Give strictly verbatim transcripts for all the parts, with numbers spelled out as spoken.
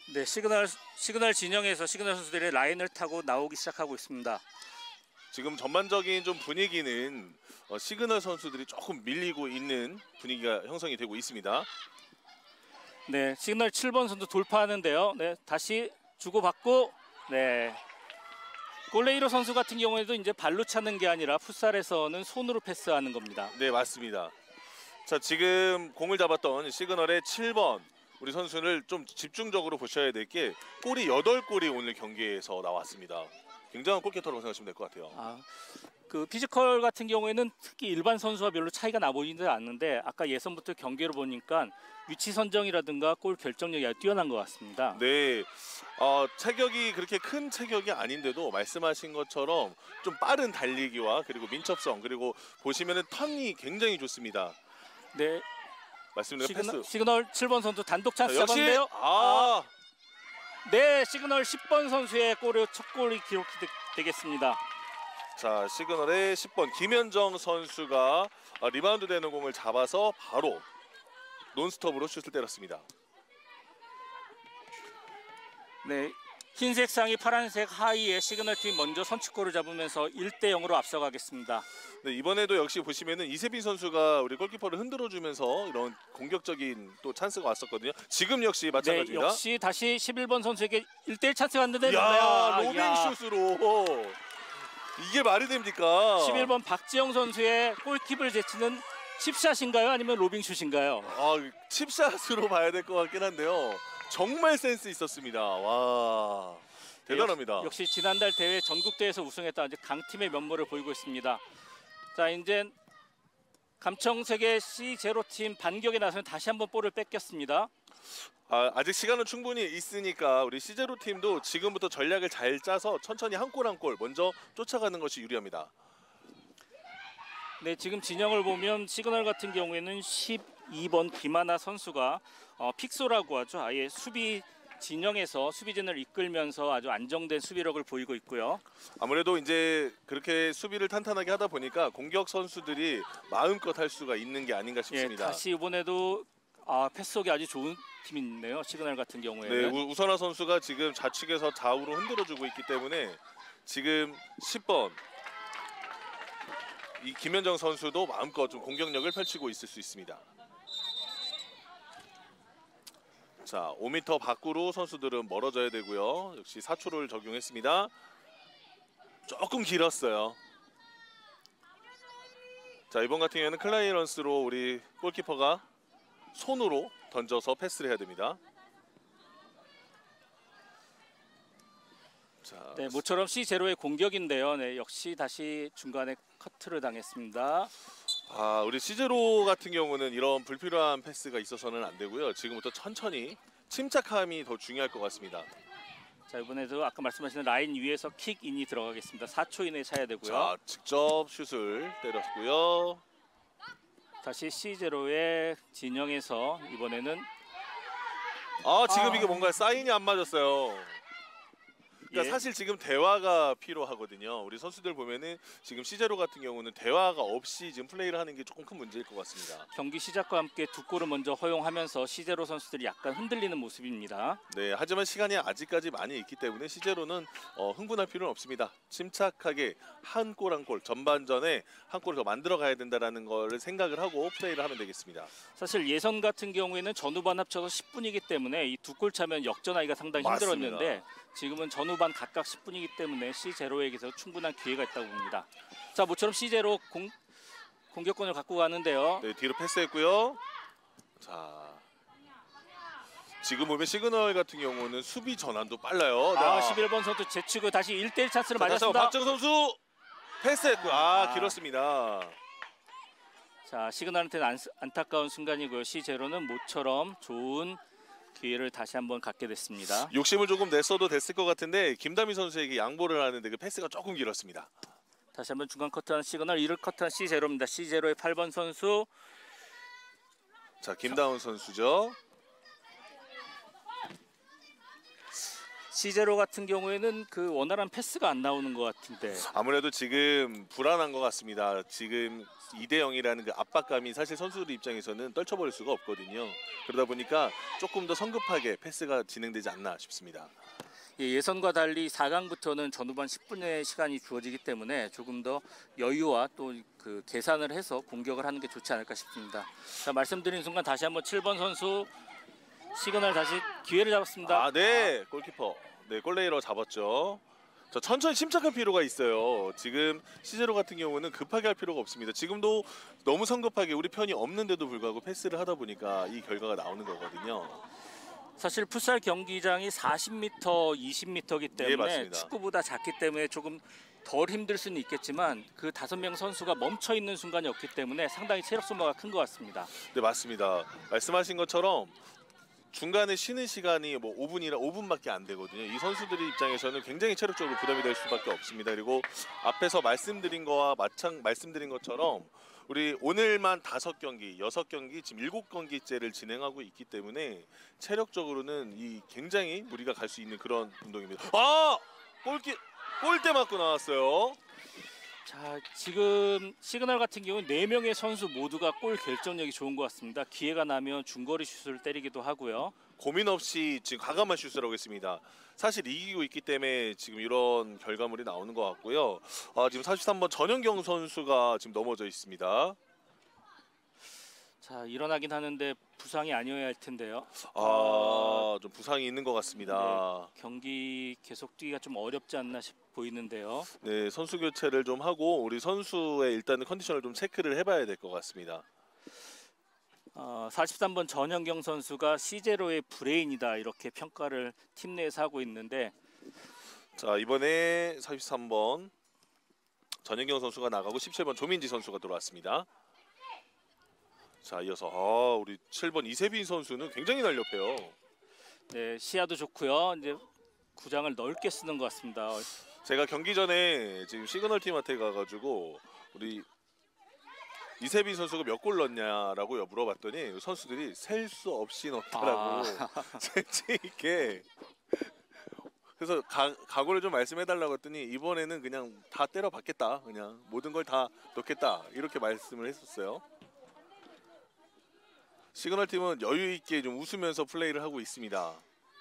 네, 시그널 시그널 진영에서 시그널 선수들이 라인을 타고 나오기 시작하고 있습니다. 지금 전반적인 좀 분위기는 어, 시그널 선수들이 조금 밀리고 있는 분위기가 형성이 되고 있습니다. 네, 시그널 칠 번 선수 돌파하는데요. 네, 다시 주고받고 네. 골레이로 선수 같은 경우에도 이제 발로 차는 게 아니라 풋살에서는 손으로 패스하는 겁니다. 네, 맞습니다. 자, 지금 공을 잡았던 시그널의 칠 번 우리 선수를 좀 집중적으로 보셔야 될 게 골이 여덟 골이 오늘 경기에서 나왔습니다. 굉장한 골키터라고 생각하시면 될 것 같아요. 아, 그 피지컬 같은 경우에는 특히 일반 선수와 별로 차이가 나 보이지 않는데 아까 예선부터 경기를 보니까 위치 선정이라든가 골 결정력이 아주 뛰어난 것 같습니다. 네, 어, 체격이 그렇게 큰 체격이 아닌데도 말씀하신 것처럼 좀 빠른 달리기와 그리고 민첩성 그리고 보시면은 턴이 굉장히 좋습니다. 네, 말씀드린 시그널, 패스. 시그널 칠 번 선수 단독 찬스 자, 역시 잡았는데요. 아, 네, 시그널 십 번 선수의 골을 첫 골이 기록이 되겠습니다. 자, 시그널의 십 번 김현정 선수가 리바운드 되는 공을 잡아서 바로 논스톱으로 슛을 때렸습니다. 네, 흰색 상의 파란색 하의에 시그널 팀 먼저 선취골을 잡으면서 일 대 영으로 앞서가겠습니다. 네, 이번에도 역시 보시면은 이세빈 선수가 우리 골키퍼를 흔들어주면서 이런 공격적인 또 찬스가 왔었거든요. 지금 역시 마찬가지입니다. 네, 역시 다시 십일 번 선수에게 일 대 일 찬스 왔는데 야, 로빙 슛으로 이게 말이 됩니까? 십일 번 박지영 선수의 골킵을 제치는 칩샷인가요? 아니면 로빙슛인가요? 아, 칩샷으로 봐야 될 것 같긴 한데요. 정말 센스 있었습니다. 와, 대단합니다. 네, 역시, 역시 지난달 대회 전국대회에서 우승했던 아주 강팀의 면모를 보이고 있습니다. 자, 이제 감청색의 씨 제로 팀 반격에 나서는 다시 한번 볼을 뺏겼습니다. 아, 아직 시간은 충분히 있으니까 우리 시제로 팀도 지금부터 전략을 잘 짜서 천천히 한 골 한 골 먼저 쫓아가는 것이 유리합니다. 네, 지금 진영을 보면 시그널 같은 경우에는 십이 번 김하나 선수가 어, 픽소라고 하죠. 아예 수비 진영에서 수비진을 이끌면서 아주 안정된 수비력을 보이고 있고요. 아무래도 이제 그렇게 수비를 탄탄하게 하다 보니까 공격 선수들이 마음껏 할 수가 있는 게 아닌가 싶습니다. 예, 다시 이번에도 아, 패스속이 아주 좋은 팀이 있네요. 시그널 같은 경우에는. 네, 우선화 선수가 지금 좌측에서 좌우로 흔들어주고 있기 때문에 지금 십 번 이 김현정 선수도 마음껏 좀 공격력을 펼치고 있을 수 있습니다. 자, 오 미터 밖으로 선수들은 멀어져야 되고요. 역시 사 초를 적용했습니다. 조금 길었어요. 자, 이번 같은 경우에는 클라이런스로 우리 골키퍼가 손으로 던져서 패스를 해야 됩니다. 자, 네, 모처럼 씨 제로의 공격인데요. 네, 역시 다시 중간에 커트를 당했습니다. 아, 우리 시제로 같은 경우는 이런 불필요한 패스가 있어서는 안 되고요. 지금부터 천천히 침착함이 더 중요할 것 같습니다. 자, 이번에도 아까 말씀하신 라인 위에서 킥인이 들어가겠습니다. 사 초 이내에 차야 되고요. 자, 직접 슛을 때렸고요. 다시 씨 제로의 진영에서 이번에는 아, 지금 아. 이게 뭔가 사인이 안 맞았어요. 그러니까 예. 사실 지금 대화가 필요하거든요. 우리 선수들 보면은 지금 시제로 같은 경우는 대화가 없이 지금 플레이를 하는 게 조금 큰 문제일 것 같습니다. 경기 시작과 함께 두 골을 먼저 허용하면서 시제로 선수들이 약간 흔들리는 모습입니다. 네, 하지만 시간이 아직까지 많이 있기 때문에 시제로는 어, 흥분할 필요는 없습니다. 침착하게 한 골 한 골 전반전에 한 골을 더 만들어 가야 된다라는 거를 생각을 하고 플레이를 하면 되겠습니다. 사실 예선 같은 경우에는 전후반 합쳐서 십 분이기 때문에 이 두 골 차면 역전하기가 상당히 맞습니다. 힘들었는데 지금은 전후반 각각 십 분이기 때문에 씨 제로에게서 충분한 기회가 있다고 봅니다. 자, 모처럼 씨 제로 공, 공격권을 갖고 가는데요. 네, 뒤로 패스했고요. 자, 지금 보면 시그널 같은 경우는 수비 전환도 빨라요. 아, 네. 십일 번 선수 제치고 다시 일 대 일 찬스를 자, 다시 한번 맞았습니다. 박정 선수 패스했고요. 아, 아. 길었습니다. 자, 시그널한테는 안, 안타까운 순간이고요. 씨 제로는 모처럼 좋은 기회를 다시 한번 갖게 됐습니다. 욕심을 조금 냈어도 됐을 것 같은데 김다미 선수에게 양보를 하는데 그 패스가 조금 길었습니다. 다시 한번 중간 커트한 시그널, 이를 커트한 씨 제로입니다. 씨 제로의 팔 번 선수. 자, 김다운 선수죠. 시제로 같은 경우에는 그 원활한 패스가 안 나오는 것 같은데. 아무래도 지금 불안한 것 같습니다. 지금 이 대 영이라는 그 압박감이 사실 선수들 입장에서는 떨쳐버릴 수가 없거든요. 그러다 보니까 조금 더 성급하게 패스가 진행되지 않나 싶습니다. 예, 예선과 달리 사 강부터는 전후반 십 분의 시간이 주어지기 때문에 조금 더 여유와 또 그 계산을 해서 공격을 하는 게 좋지 않을까 싶습니다. 자, 말씀드린 순간 다시 한번 칠 번 선수 시그널 다시 기회를 잡았습니다. 아, 네. 골키퍼. 네, 골레이러 잡았죠. 자, 천천히 침착할 필요가 있어요. 지금 시제로 같은 경우는 급하게 할 필요가 없습니다. 지금도 너무 성급하게 우리 편이 없는데도 불구하고 패스를 하다 보니까 이 결과가 나오는 거거든요. 사실 풋살 경기장이 사십 미터, 이십 미터이기 예, 때문에 맞습니다. 축구보다 작기 때문에 조금 덜 힘들 수는 있겠지만 그 다섯 명 선수가 멈춰 있는 순간이 없기 때문에 상당히 체력 소모가 큰 것 같습니다. 네, 맞습니다. 말씀하신 것처럼 중간에 쉬는 시간이 뭐 오 분이나 오 분밖에 안 되거든요. 이 선수들의 입장에서는 굉장히 체력적으로 부담이 될 수밖에 없습니다. 그리고 앞에서 말씀드린 거와 마찬 말씀드린 것처럼 우리 오늘만 다섯 경기, 여섯 경기, 지금 일곱 경기째를 진행하고 있기 때문에 체력적으로는 이 굉장히 무리가 갈 수 있는 그런 운동입니다. 아! 골키 골대 맞고 나왔어요. 자, 지금 시그널 같은 경우는 네 명의 선수 모두가 골 결정력이 좋은 것 같습니다. 기회가 나면 중거리 슛을 때리기도 하고요. 고민 없이 지금 과감한 슛을 하고 있습니다. 사실 이기고 있기 때문에 지금 이런 결과물이 나오는 것 같고요. 아, 지금 사십삼 번 전현경 선수가 지금 넘어져 있습니다. 자, 일어나긴 하는데 부상이 아니어야 할 텐데요. 아, 좀 부상이 있는 것 같습니다. 네, 경기 계속 뛰기가 좀 어렵지 않나 싶 보이는데요. 네, 선수 교체를 좀 하고 우리 선수의 일단은 컨디션을 좀 체크를 해봐야 될 것 같습니다. 어, 사십삼 번 전현경 선수가 시제로의 브레인이다 이렇게 평가를 팀 내에서 하고 있는데, 자, 이번에 사십삼 번 전현경 선수가 나가고 십칠 번 조민지 선수가 들어왔습니다. 자, 이어서 아, 우리 칠 번 이세빈 선수는 굉장히 날렵해요. 네, 시야도 좋고요. 이제 구장을 넓게 쓰는 것 같습니다. 제가 경기 전에 지금 시그널 팀한테 가가지고 우리 이세빈 선수가 몇 골 넣었냐라고 물어봤더니 선수들이 셀 수 없이 넣었다라고 아. 재치 있게. 그래서 가, 각오를 좀 말씀해달라고 했더니 이번에는 그냥 다 때려박겠다, 그냥 모든 걸 다 넣겠다 이렇게 말씀을 했었어요. 시그널 팀은 여유 있게 좀 웃으면서 플레이를 하고 있습니다.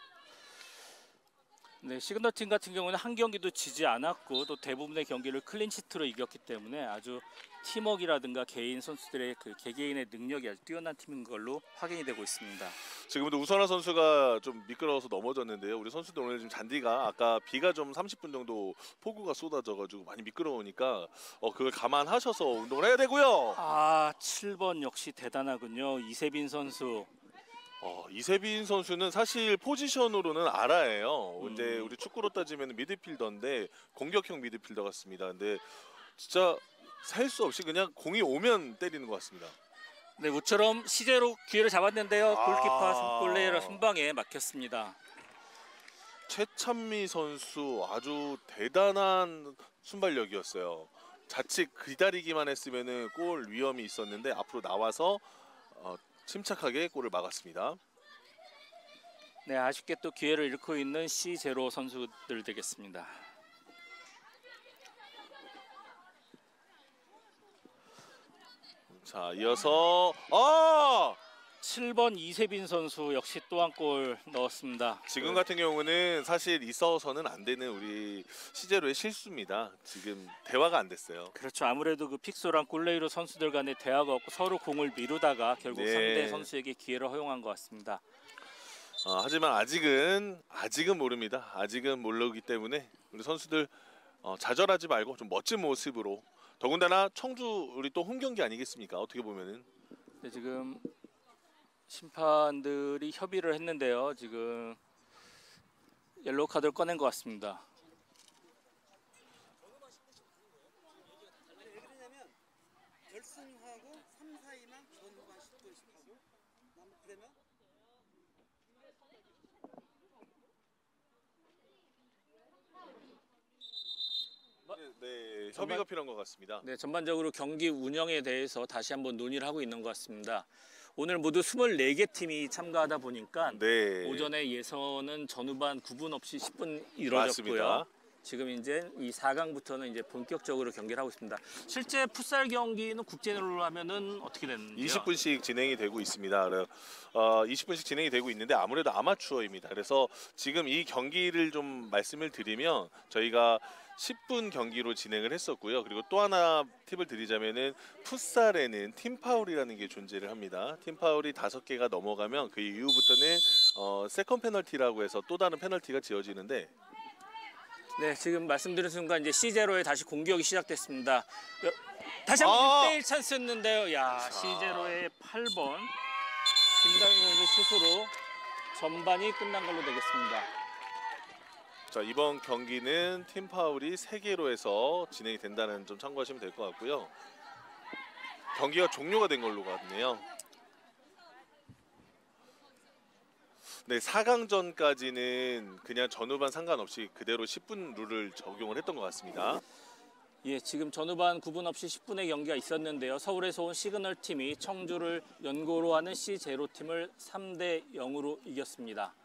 네, 시그널 팀 같은 경우는 한 경기도 지지 않았고 또 대부분의 경기를 클린시트로 이겼기 때문에 아주 팀워크라든가 개인 선수들의 그 개개인의 능력이 아주 뛰어난 팀인 걸로 확인이 되고 있습니다. 지금도 우선화 선수가 좀 미끄러워서 넘어졌는데요. 우리 선수들 오늘 지금 잔디가 아까 비가 좀 삼십 분 정도 폭우가 쏟아져가지고 많이 미끄러우니까 어, 그걸 감안하셔서 운동을 해야 되고요. 아, 칠 번 역시 대단하군요. 이세빈 선수. 어, 이세빈 선수는 사실 포지션으로는 알아예요. 근데 음. 우리 축구로 따지면 미드필더인데 공격형 미드필더 같습니다. 근데 진짜 살 수 없이 그냥 공이 오면 때리는 것 같습니다. 네, 모처럼 시제로 기회를 잡았는데요. 아. 골키퍼 골레이러 선방에 막혔습니다. 최찬미 선수 아주 대단한 순발력이었어요. 자칫 기다리기만 했으면은 골 위험이 있었는데 앞으로 나와서 어, 침착하게 골을 막았습니다. 네, 아쉽게 또 기회를 잃고 있는 시제로 선수들 되겠습니다. 자, 이어서 아! 칠 번 이세빈 선수 역시 또 한 골 넣었습니다. 지금 같은 경우는 사실 있어서는 안 되는 우리 시제로의 실수입니다. 지금 대화가 안 됐어요. 그렇죠. 아무래도 그 픽소랑 골레이로 선수들 간의 대화가 없고 서로 공을 미루다가 결국 네. 상대 선수에게 기회를 허용한 것 같습니다. 어, 하지만 아직은 아직은 모릅니다. 아직은 모르기 때문에 우리 선수들 어, 좌절하지 말고 좀 멋진 모습으로, 더군다나 청주 우리 또 홈 경기 아니겠습니까? 어떻게 보면은 네, 지금 심판들이 협의를 했는데요. 지금 옐로우 카드를 꺼낸 것 같습니다. 왜 그러냐면 결승하고 삼, 사위만 전후반 십 분씩 하고 남 그러면 네, 정말- 협의가 필요한 것 같습니다. 네, 전반적으로 경기 운영에 대해서 다시 한번 논의를 하고 있는 것 같습니다. 오늘 모두 스물네 개 팀이 참가하다 보니까 네. 오전에 예선은 전후반 구분 없이 십 분 이루어졌고요. 맞습니다. 지금 이제 이 사 강부터는 이제 본격적으로 경기를 하고 있습니다. 실제 풋살 경기는 국제로 하면은 어떻게 되는지요? 이십 분씩 진행이 되고 있습니다. 그래서 어, 이십 분씩 진행이 되고 있는데 아무래도 아마추어입니다. 그래서 지금 이 경기를 좀 말씀을 드리면 저희가 십 분 경기로 진행을 했었고요. 그리고 또 하나 팁을 드리자면은 풋살에는 팀 파울이라는 게 존재를 합니다. 팀 파울이 다섯 개가 넘어가면 그 이후부터는 어, 세컨 페널티라고 해서 또 다른 페널티가 지어지는데 네, 지금 말씀드린 순간 이제 씨제로에 다시 공격이 시작됐습니다. 여- 다시 한번 아! 일 대 일 찬스였는데요. 야, 씨제로의 팔 번 김다현 선수 슛으로 전반이 끝난 걸로 되겠습니다. 자, 이번 경기는 팀 파울이 세 개로 해서 진행이 된다는 점 참고하시면 될 것 같고요. 경기가 종료가 된 걸로 같네요. 네, 사 강전까지는 그냥 전후반 상관없이 그대로 십 분 룰을 적용을 했던 것 같습니다. 예, 지금 전후반 구분 없이 십 분의 경기가 있었는데요. 서울에서 온 시그널 팀이 청주를 연고로 하는 씨제로 팀을 삼 대 영으로 이겼습니다.